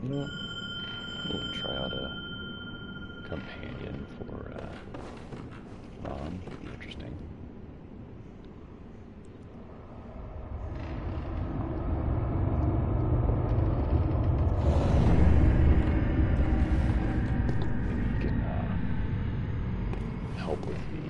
You know, we'll try out a companion for Ron. It'd be interesting. Maybe he can help with the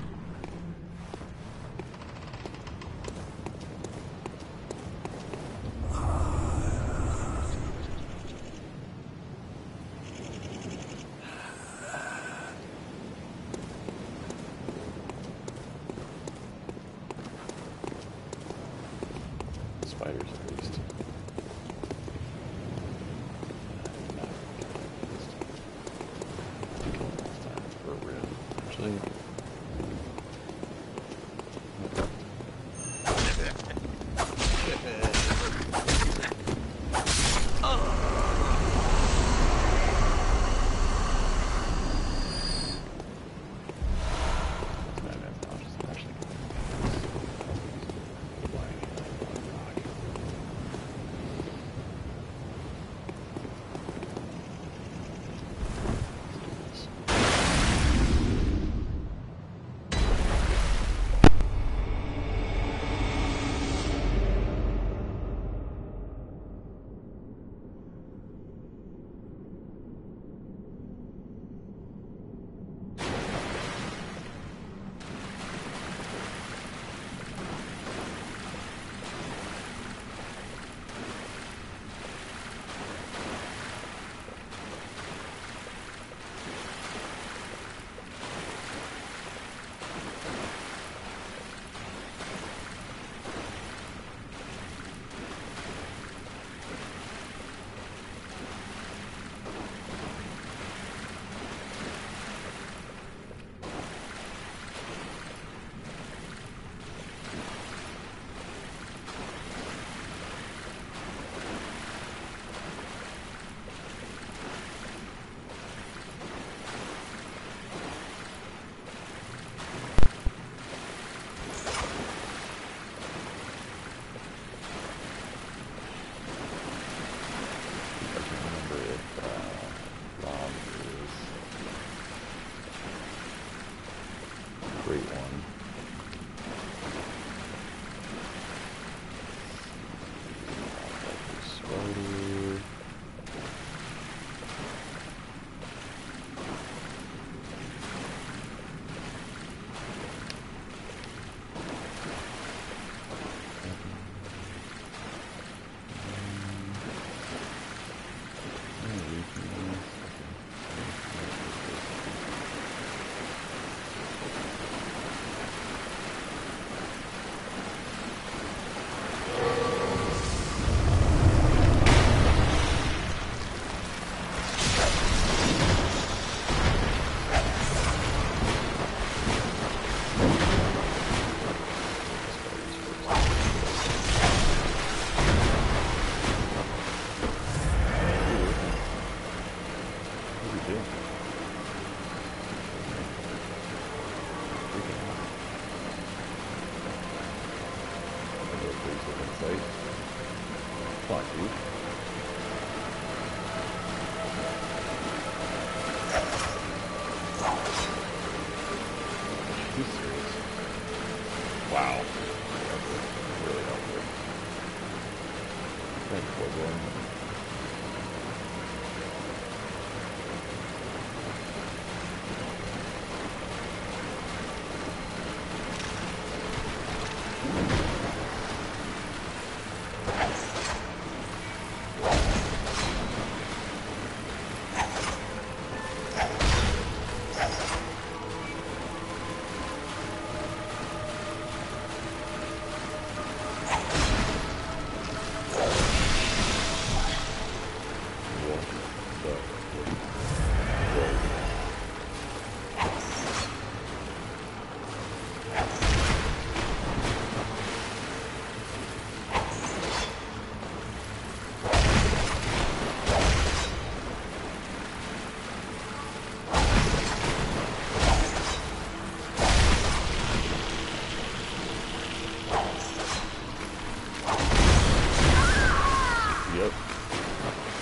spiders at least. Kill him last time for a rib. Actually, great one. Spider. Fuck you. You serious? Wow. Really helpful. Thank you, boy.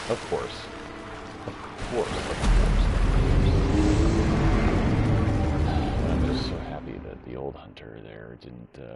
Of course. Of course, of course. I'm just so happy that the old hunter there didn't